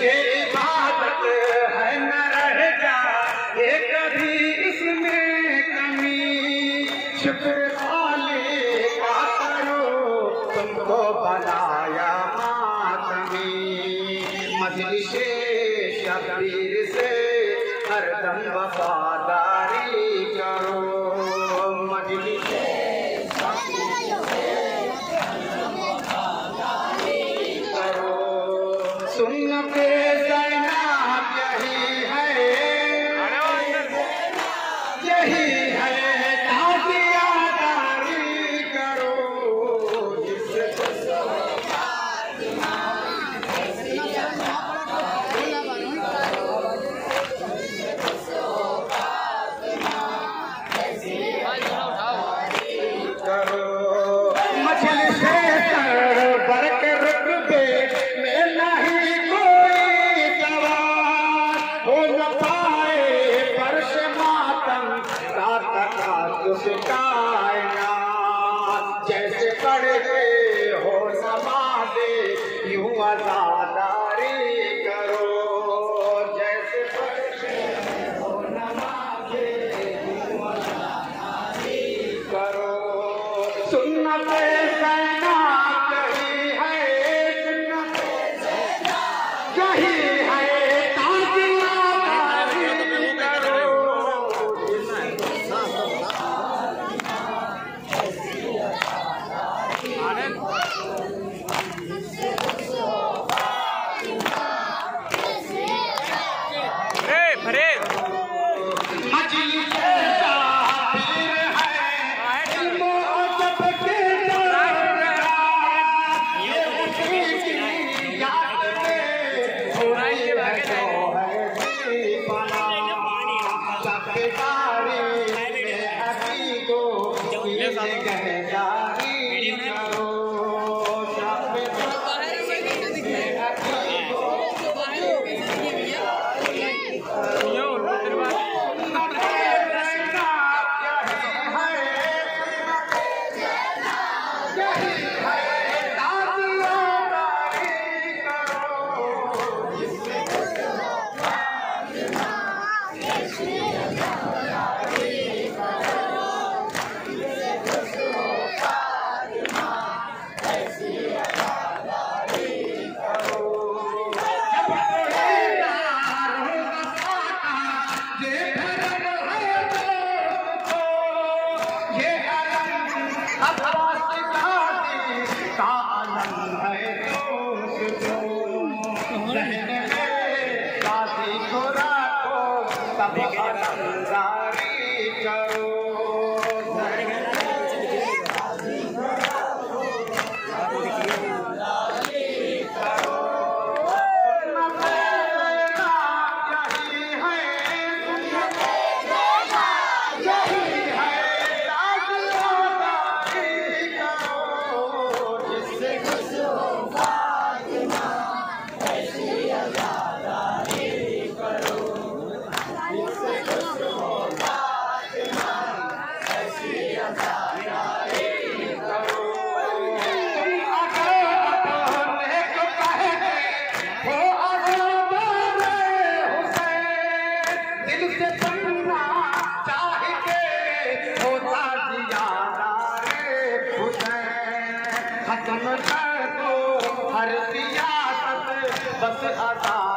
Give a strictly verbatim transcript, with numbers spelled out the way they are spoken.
ये इबादत है न रह जाए कभी इसमें कमी। शुक्र वाले का करो तुमको बनाया मातमी। मजलिसे शबीर से हरदम वफादारी करो। मजलिसे सुन्नते ज़ैनब यही है, यही है ताज़ियादारी करो। करो मजलिसे सरवर के रुतबे में नहीं कोई सवार हो न पाए फर्श मातम का तकाजुब कायनात। जैसे पढ़ते हो नमाज़े यूं अज़ादारी करो। जैसे पढ़ते हो नमाज़े यूं अज़ादारी करो। सुन्नते ज़ैनब यही है, सुन्नते ज़ैनब यही है ताज़ियादारी करो। खत्म कर दो हर सियासत बस आता